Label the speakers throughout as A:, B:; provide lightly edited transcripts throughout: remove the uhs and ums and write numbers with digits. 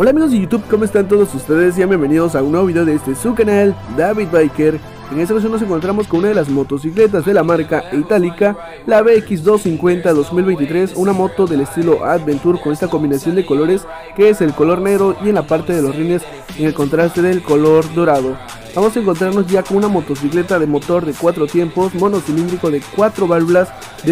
A: Hola amigos de YouTube, ¿cómo están todos ustedes? Sean bienvenidos a un nuevo video de su canal, David Biker. En esta ocasión nos encontramos con una de las motocicletas de la marca Itálica, la BX250 2023, una moto del estilo Adventure con esta combinación de colores que es el color negro y en la parte de los rines en el contraste del color dorado. Vamos a encontrarnos ya con una motocicleta de motor de 4 tiempos, monocilíndrico de 4 válvulas de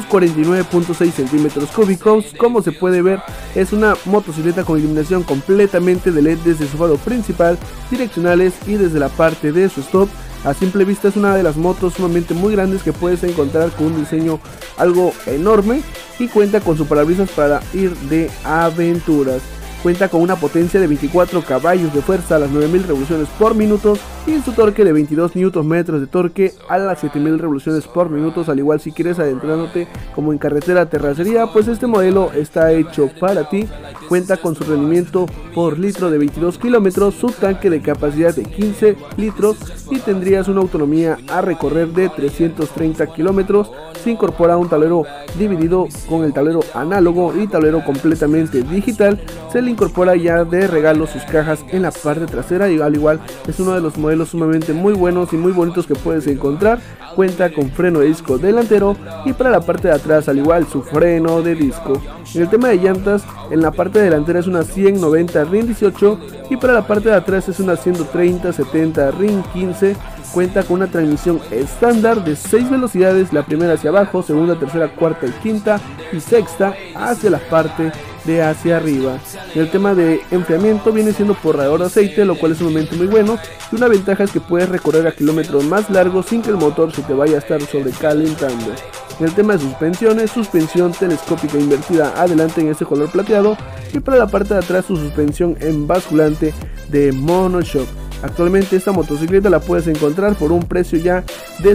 A: 249.6 centímetros cúbicos. Como se puede ver, es una motocicleta con iluminación completamente de LED desde su faro principal, direccionales y desde la parte de su stop. A simple vista es una de las motos sumamente muy grandes que puedes encontrar con un diseño algo enorme y cuenta con su parabrisas para ir de aventuras. Cuenta con una potencia de 24 caballos de fuerza a las 9000 revoluciones por minuto y su torque de 22 Nm de torque a las 7000 revoluciones por minuto. Al igual, si quieres adentrándote como en carretera terracería, pues este modelo está hecho para ti. Cuenta con su rendimiento por litro de 22 kilómetros, su tanque de capacidad de 15 litros y tendrías una autonomía a recorrer de 330 kilómetros. Se incorpora un tablero dividido con el tablero análogo y tablero completamente digital. Se le incorpora ya de regalo sus cajas en la parte trasera y al igual es uno de los modelos sumamente muy buenos y muy bonitos que puedes encontrar. Cuenta con freno de disco delantero y para la parte de atrás al igual su freno de disco. En el tema de llantas, en la parte delantera es una 190 RIN 18 y para la parte de atrás es una 130-70 RIN 15. Cuenta con una transmisión estándar de 6 velocidades, la primera hacia abajo, segunda, tercera, cuarta y quinta y sexta hacia la parte de hacia arriba. En el tema de enfriamiento viene siendo por radiador de aceite, lo cual es sumamente muy bueno y una ventaja es que puedes recorrer a kilómetros más largos sin que el motor se te vaya a estar sobrecalentando. En el tema de suspensiones, suspensión telescópica invertida adelante en este color plateado y para la parte de atrás su suspensión en basculante de monoshock. Actualmente esta motocicleta la puedes encontrar por un precio ya de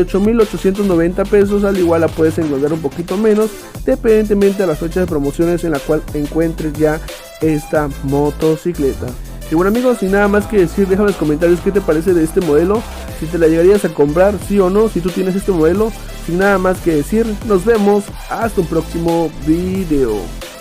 A: 78.890 pesos, al igual la puedes encontrar un poquito menos dependientemente de las fechas de promociones en la cual encuentres ya esta motocicleta. Y bueno amigos, sin nada más que decir, déjame en los comentarios qué te parece de este modelo, si te la llegarías a comprar, sí o no, si tú tienes este modelo. Sin nada más que decir, nos vemos hasta un próximo video.